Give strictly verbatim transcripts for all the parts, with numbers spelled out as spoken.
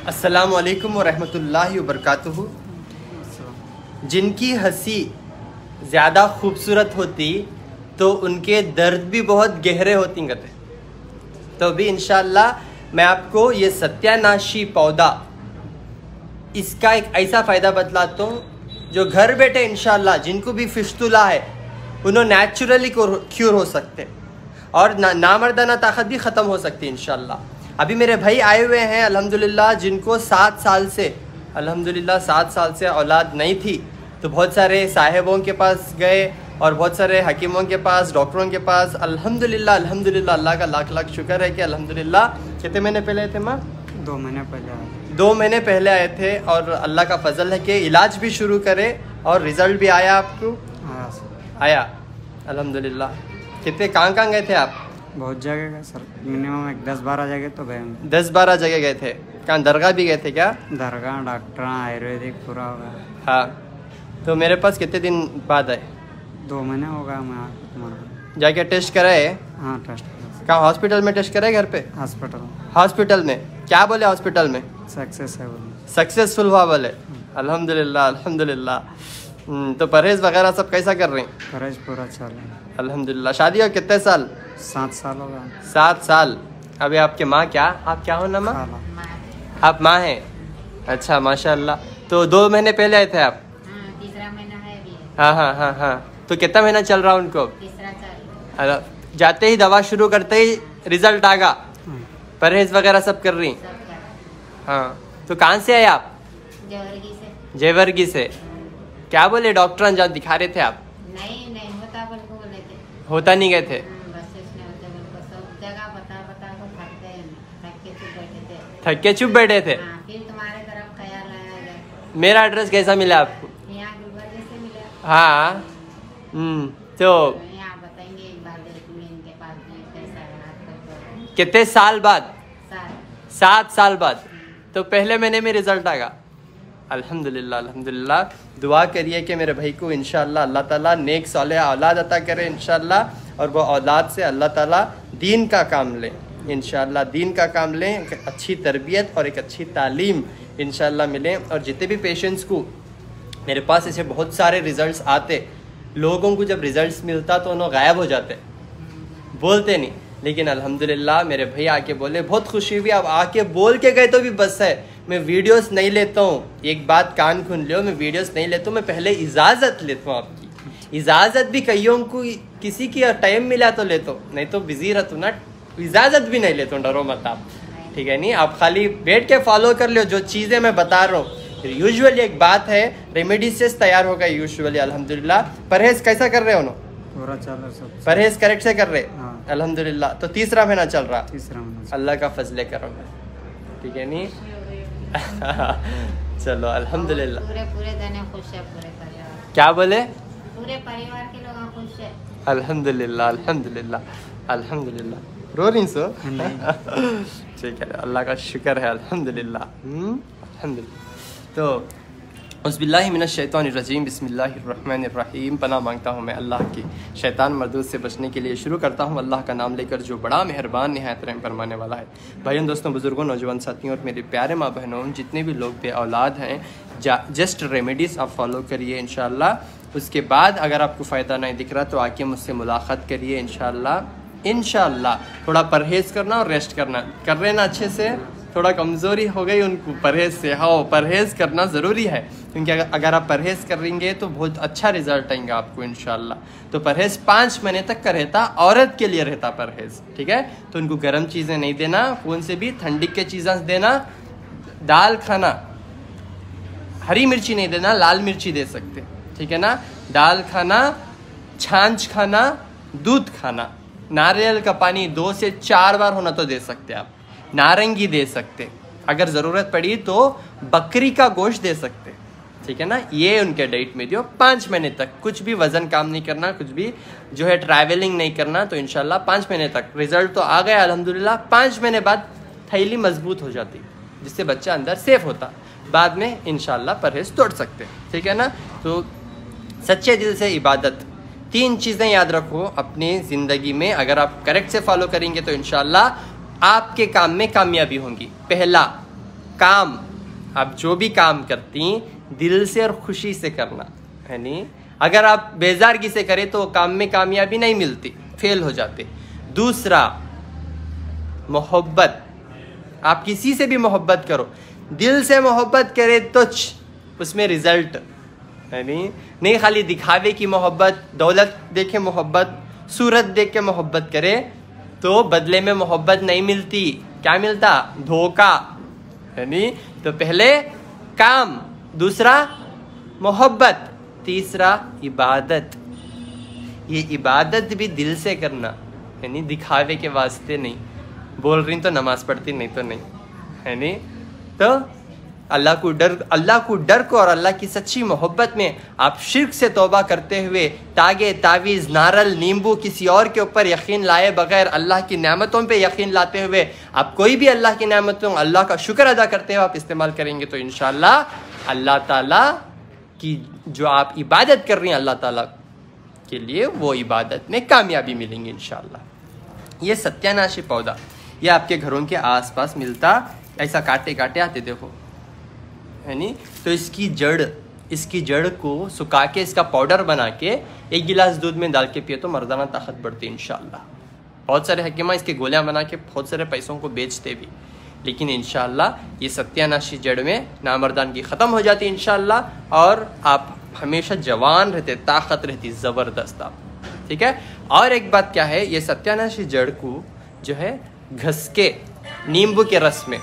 अस्सलामु अलैकुम वरहमतुल्लाहि वबरकातुहू। जिनकी हंसी ज़्यादा खूबसूरत होती तो उनके दर्द भी बहुत गहरे होती गते। तो अभी इंशाअल्लाह मैं आपको ये सत्यानाशी पौधा, इसका एक ऐसा फ़ायदा बतलाता हूँ जो घर बैठे इंशाअल्लाह जिनको भी फिस्तुला है उन्होंने नेचुरली क्यूर हो सकते और ना नामर्दाना ताकत भी ख़त्म हो सकती है इंशाअल्लाह। अभी मेरे भाई आए हुए हैं अल्हम्दुलिल्लाह, जिनको सात साल से अल्हम्दुलिल्लाह सात साल से औलाद नहीं थी, तो बहुत सारे साहिबों के पास गए और बहुत सारे हकीमों के पास, डॉक्टरों के पास। अल्हम्दुलिल्लाह अल्हम्दुलिल्लाह अल्लाह का लाख लाख शुक्र है कि अल्हम्दुलिल्लाह कितने महीने पहले आए थे माँ? दो महीने पहले आए दो महीने पहले आए थे और अल्लाह का फजल है कि इलाज भी शुरू करे और रिज़ल्ट भी आया आपको? आया अल्हम्दुलिल्लाह। कितने कहाँ कहाँ गए थे आप? बहुत जगह गए सर, मिनिमम एक दस बारह जगह तो गए होंगे। दस बारह जगह गए थे। कहाँ दरगाह भी गए थे क्या? दरगाह, डॉक्टर, आयुर्वेदिक पूरा हो गया। हाँ, तो मेरे पास कितने दिन बाद आए? दो महीने हो गया मैं जाके टेस्ट कराए? हाँ टेस्ट। कहाँ हॉस्पिटल में टेस्ट कराए? घर पे? हॉस्पिटल। हॉस्पिटल में क्या बोले? हॉस्पिटल में सक्सेस है बोले, सक्सेसफुल हुआ बोले। अल्हम्दुलिल्लाह अल्हम्दुलिल्लाह। तो परहेज वगैरह सब कैसा कर रहे हैं? परहेज पूरा चल रहा है अल्हम्दुलिल्लाह। शादी हो कितने साल? सात साल हो गया। सात साल। अभी आपके माँ क्या, आप क्या हो ना माँ? आप माँ हैं? अच्छा माशाल्लाह। तो दो महीने पहले आए थे आप? हाँ, तीसरा महीना है अभी। हाँ हाँ हाँ हाँ। तो कितना महीना चल रहा उनको? तीसरा चल। जाते ही दवा शुरू करते ही रिजल्ट आ गया? परहेज वगैरह सब कर रही? सब कर। हाँ, तो कहाँ से आए आप? जेवर्गी से। जेवर्गी से। क्या बोले डॉक्टर जहाँ दिखा रहे थे आप? नहीं नहीं होता बोल को बोले थे। होता नहीं गए थे? हम्म, बस इसने होते बोल को सब जगह बता बता को थक गए, थक के चुप बैठे थे। थक के चुप बैठे थे? हाँ, फिर तुम्हारे तरफ ख्याल आया जाए। मेरा एड्रेस कैसा मिला आपको? यहाँ गुलबर्गे से मिला। हाँ। हम्म, तो यहाँ बताएंगे एक बार देखूंगे इनके पास भी कैसा है आजकल। कितने साल बाद? सात सात साल बाद। तो पहले महीने में रिजल्ट आ गया? अल्हम्दुलिल्लाह अल्हम्दुलिल्लाह। दुआ करिए कि मेरे भाई को इंशाअल्लाह अल्लाह ताला नेक सालेह औलाद अता करे इंशाअल्लाह, और वो औलाद से अल्लाह ताला दीन का काम ले इंशाअल्लाह, दीन का काम लें, एक अच्छी तरबियत और एक अच्छी तालीम इंशाअल्लाह मिले। और जितने भी पेशेंट्स को मेरे पास ऐसे बहुत सारे रिजल्ट्स आते, लोगों को जब रिजल्ट्स मिलता तो उन्होंने गायब हो जाते, बोलते नहीं, लेकिन अल्हम्दुलिल्लाह मेरे भाई आके बोले, बहुत खुशी हुई। अब आके बोल के गए तो भी बस है, मैं वीडियोस नहीं लेता हूँ। एक बात कान खुन लो, मैं वीडियोस नहीं लेता हूँ, मैं पहले इजाज़त लेता हूँ आपकी। इजाज़त भी कईयों को किसी की टाइम मिला तो लेता हूँ, नहीं तो बिजी रहता हूँ ना, इजाज़त भी नहीं लेता हूँ। डरो मत आप, ठीक है? नहीं, आप खाली बैठ के फॉलो कर लो जो चीज़ें मैं बता रहा हूँ। यूजुअली एक बात है, रेमेडी से तैयार होगा यूजुअली अल्हम्दुलिल्लाह। परहेज कैसा कर रहे हो ना? पूरा चल रहा सब। परहेज करेक्ट से कर रहे? हाँ। अल्हम्दुलिल्लाह। तो तीसरा महीना चल रहा? तीसरा महीना। अल्लाह का फजले करो, ठीक है? नहीं चलो अल्हम्दुलिल्लाह। पूरे पूरे जने खुश है, पूरे परिवार। क्या बोले? पूरे परिवार के लोग खुश है। अल्हम्दुलिल्लाह अल्हम्दुलिल्लाह अल्हम्दुलिल्लाह। रो रही सो? ठीक है, अल्लाह का शुक्र है अल्हम्दुलिल्लाह। हम्म, अल्हम्दुलिल्लाह। तो औज़ुबिल्लाहिमिनश्शैतानिर्रजीम, बिस्मिल्लाहिर्रहमानिर्रहीम। पनाह मांगता हूँ मैं अल्लाह की शैतान मरदूद से बचने के लिए। शुरू करता हूँ अल्लाह का नाम लेकर जो बड़ा मेहरबान निहायत रहम फरमाने वाला है। भाइयों, दोस्तों, बुज़ुर्गों, नौजवान साथियों और मेरे प्यारे माँ बहनों, जितने भी लोग बे औलाद हैं, जस्ट रेमेडीज़ आप फॉलो करिए इंशाअल्लाह। उसके बाद अगर आपको फ़ायदा नहीं दिख रहा तो आके मुझसे मुलाकात करिए इंशाअल्लाह। इंशाअल्लाह थोड़ा परहेज़ करना और रेस्ट करना कर रहे ना अच्छे से। थोड़ा कमज़ोरी हो गई उनको परहेज़ से। हाँ, परहेज़ करना ज़रूरी है, क्योंकि अगर आप परहेज़ करेंगे तो बहुत अच्छा रिजल्ट आएगा आपको इंशाअल्लाह। तो परहेज़ पाँच महीने तक का रहता, औरत के लिए रहता परहेज़, ठीक है? तो उनको गर्म चीज़ें नहीं देना, कौन से भी ठंडी के चीज़ें देना, दाल खाना, हरी मिर्ची नहीं देना, लाल मिर्ची दे सकते, ठीक है ना? दाल खाना, छाछ खाना, दूध खाना, नारियल का पानी दो से चार बार होना तो दे सकते आप, नारंगी दे सकते, अगर ज़रूरत पड़ी तो बकरी का गोश्त दे सकते, ठीक है ना? ये उनके डाइट में दियो पाँच महीने तक। कुछ भी वज़न काम नहीं करना, कुछ भी जो है ट्रैवलिंग नहीं करना। तो इंशाल्लाह पाँच महीने तक रिज़ल्ट तो आ गया अल्हम्दुलिल्लाह। पाँच महीने बाद थैली मजबूत हो जाती, जिससे बच्चा अंदर सेफ होता, बाद में इंशाल्लाह परहेज़ तोड़ सकते, ठीक है ना? तो सच्चे दिल से इबादत, तीन चीज़ें याद रखो अपनी ज़िंदगी में, अगर आप करेक्ट से फॉलो करेंगे तो इंशाल्लाह आपके काम में कामयाबी होंगी। पहला, काम, आप जो भी काम करती दिल से और खुशी से करना है नहीं। अगर आप बेजारगी से करें तो काम में कामयाबी नहीं मिलती, फेल हो जाते। दूसरा, मोहब्बत, आप किसी से भी मोहब्बत करो, दिल से मोहब्बत करे तो उसमें रिजल्ट है नहीं। नहीं खाली दिखावे की मोहब्बत, दौलत देख के मोहब्बत, सूरत देख के मोहब्बत करे तो बदले में मोहब्बत नहीं मिलती। क्या मिलता? धोखा है नहीं। तो पहले काम, दूसरा मोहब्बत, तीसरा इबादत। ये इबादत भी दिल से करना है नहीं, दिखावे के वास्ते नहीं। बोल रही तो नमाज पढ़ती, नहीं तो नहीं है नहीं। तो अल्लाह को डर, अल्लाह को डर को और अल्लाह की सच्ची मोहब्बत में आप शिर्क से तौबा करते हुए तागे, तावीज़, नारल, नींबू किसी और के ऊपर यकीन लाए बगैर अल्लाह की नेमतों पे यकीन लाते हुए आप कोई भी अल्लाह की नेमतों, अल्लाह का शुक्र अदा करते हुए आप इस्तेमाल करेंगे तो इंशाअल्लाह अल्लाह ताला की जो आप इबादत कर रही हैं अल्लाह ताला के लिए, वो इबादत में कामयाबी मिलेंगी इंशाअल्लाह। ये सत्यानाशी पौधा ये आपके घरों के आसपास मिलता, ऐसा काटे काटे आते देखो है नी। तो इसकी जड़, इसकी जड़ को सुखा के इसका पाउडर बना के एक गिलास दूध में डाल के पिए तो मर्दाना ताकत बढ़ती है इंशाअल्लाह। बहुत सारे हकीमा इसके गोलियां बना के बहुत सारे पैसों को बेचते भी, लेकिन इंशाअल्लाह ये सत्यानाशी जड़ में नामर्दानगी ख़त्म हो जाती है इंशाअल्लाह, और आप हमेशा जवान रहते, ताकत रहती ज़बरदस्त आप, ठीक है। और एक बात क्या है, ये सत्यानाशी जड़ को जो है घस के नींबू के रस में,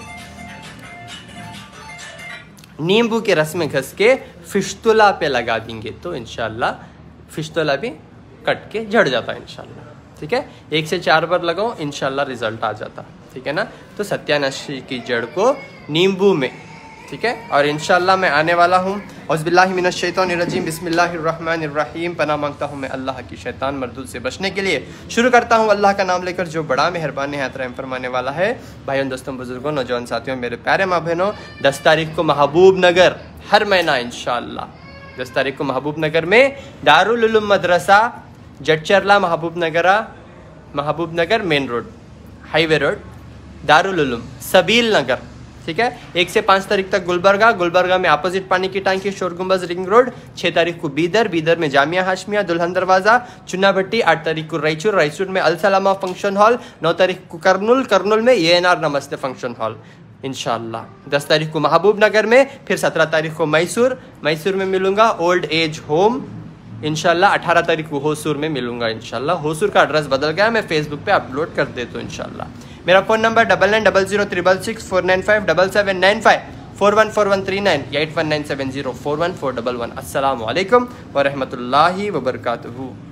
नींबू के रस में घस के फिश्तुला पे लगा देंगे तो इंशाअल्लाह फिश्तुला भी कट के झड़ जाता है इंशाअल्लाह, ठीक है। एक से चार बार लगाओ इंशाअल्लाह रिजल्ट आ जाता, ठीक है ना। तो सत्यानाशी की जड़ को नींबू में, ठीक है। और इंशाअल्लाह मैं आने वाला हूँ। औज़ुबिल्लाहि मिनश्शैतानिर्रजीम, बिस्मिल्लाहिर्रहमानिर्रहीम। पनाह मांगता हूँ मैं अल्लाह की शैतान मरदूद से बचने के लिए। शुरू करता हूँ अल्लाह का नाम लेकर जो बड़ा मेहरबान निहायत रहम फरमाने वाला है। भाइयों, दोस्तों, बुजुर्गों, नौजवान साथियों, मेरे प्यारे माँ बहनों, दस तारीख को महबूब नगर हर महीना इंशाअल्लाह दस तारीख को महबूब नगर में दारुल उलूम मदरसा जटचरला Mahbubnagar Mahbubnagar main road, highway road, Darul Uloom Sabil Nagar, ठीक है। एक से पाँच तारीख तक गुलबर्गा, गुलबर्गा में अपोजिट पानी की टांकी शोर गुंबज रिंग रोड। छः तारीख को बीदर, बीदर में जामिया हाशमिया दुल्हन दरवाज़ा चुन्ना भट्टी। आठ तारीख को रायचूर, रायचूर में अलसलामा फंक्शन हॉल। नौ तारीख को करनुल, करनुल में ये N R Namaste function hall इंशाअल्लाह। दस तारीख को महबूब नगर में, फिर सत्रह तारीख को मैसूर, मैसूर में मिलूंगा ओल्ड एज होम इंशाअल्लाह। अठारह तारीख को होसूर में मिलूंगा इंशाअल्लाह। होसूर का एड्रेस बदल गया, मैं फेसबुक पे अपलोड कर देता हूँ इंशाअल्लाह। मेरा phone number double nine double zero triple six four nine five double seven nine five four one four one three nine eight one nine seven zero four one four double one. अस्सलामु अलैकुम व रहमतुल्लाहि व बरकातुहू।